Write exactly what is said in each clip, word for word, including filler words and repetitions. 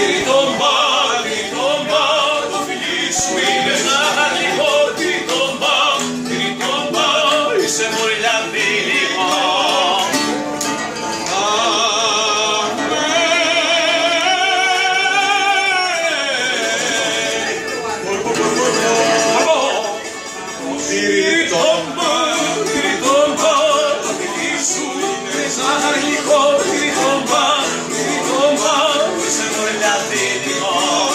Τυριτομπά, τυριτομπά, το φιλί σου είναι ζάχαρλικό. Τυριτομπά, τυριτομπά, είσαι μουρλιαδίλικο. Τυριτομπά, τυριτομπά, το φιλί σου είναι ζάχαρλικό. Τυριτομπά, τυριτομπά, είσαι μουρλιαδίλικο.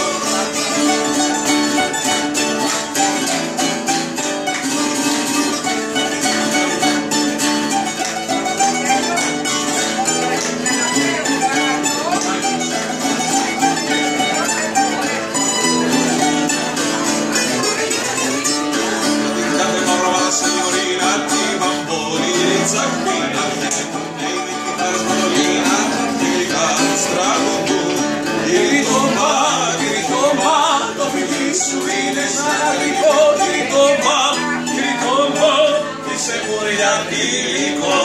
Τυριτομπά, τυριτομπά, το φιλί σου είναι ζάχαρλικό. Τυριτομπά, τυριτομπά, είσαι μουρλιαδίλικο.